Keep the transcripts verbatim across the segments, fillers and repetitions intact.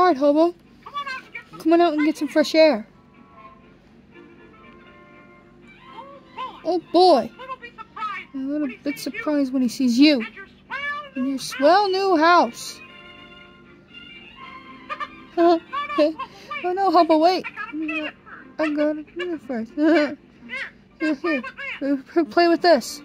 Alright, Hobo. Come on out and get some fresh air. Oh boy. A little bit surprised when he sees you. In your swell new house. Oh no, Hobo, wait. I got it here first. Here, here. Play with this.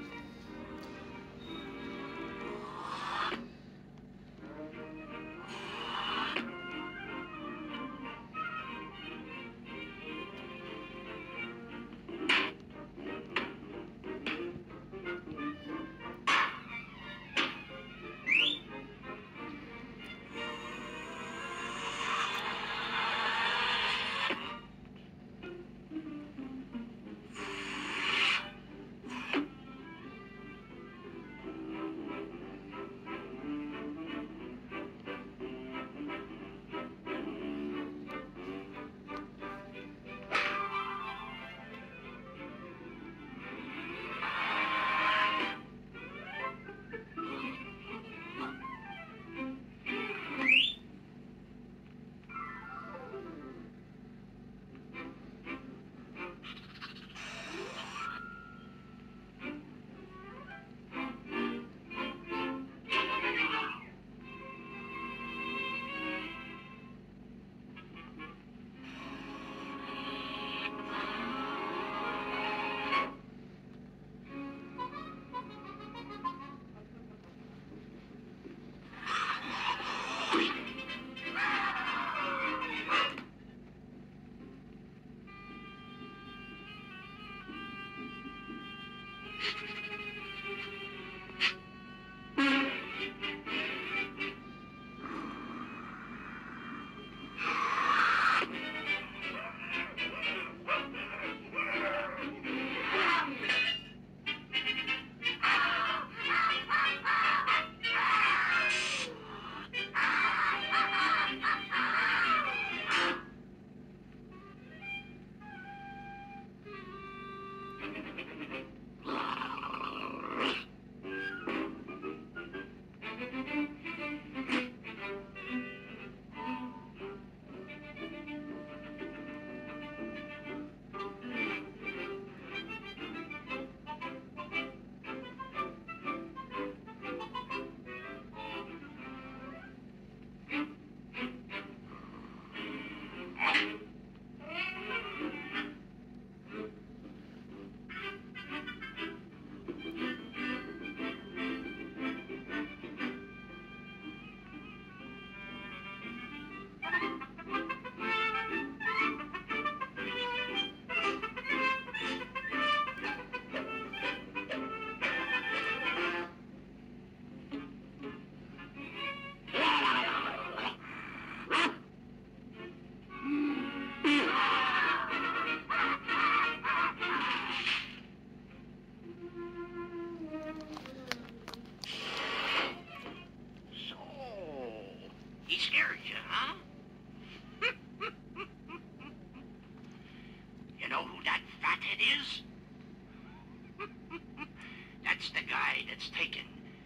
That's the guy that's taken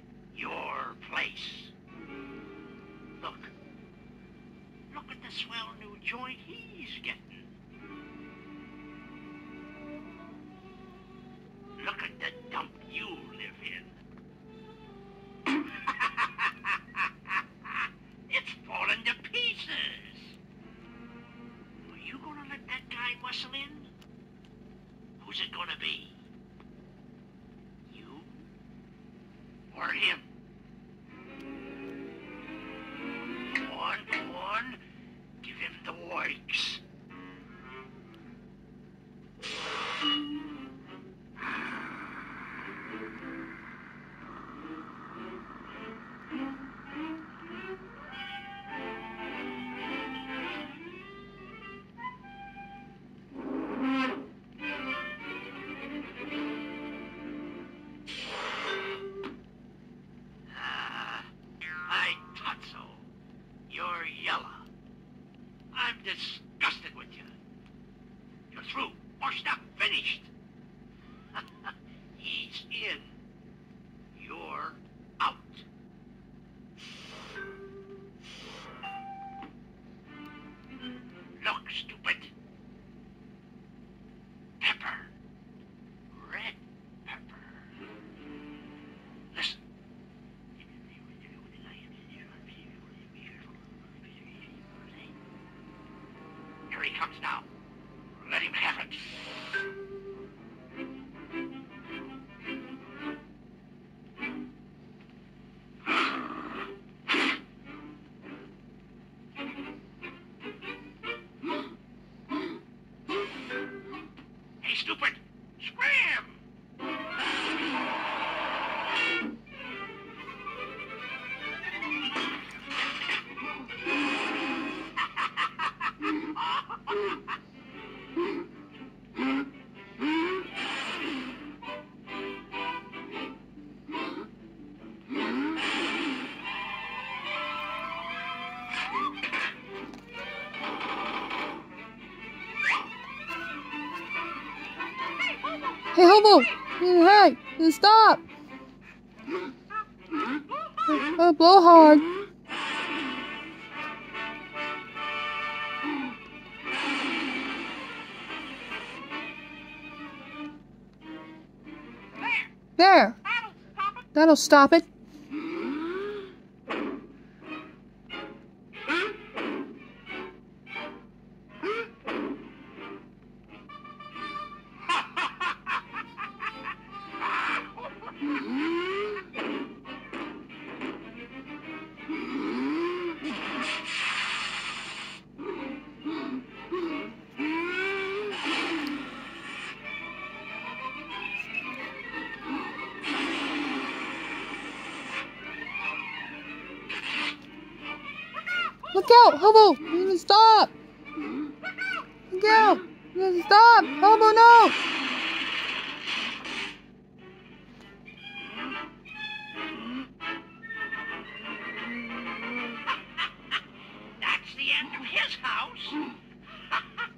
your place. Look. Look at the swell new joint he's getting. Look at the dump you live in. It's falling to pieces. Are you gonna let that guy muscle in? Who's it gonna be? You? Or him? Go on, go on. Give him the works. You're yellow. I'm disgusted. he comes now. Let him have it. Hey, stupid! Scram! Hey, Hobo! Hey, stop! Uh, blow hard. There! That'll stop it. Look out, Hobo! Stop! Look out! Stop! Hobo, no! That's the end of his house.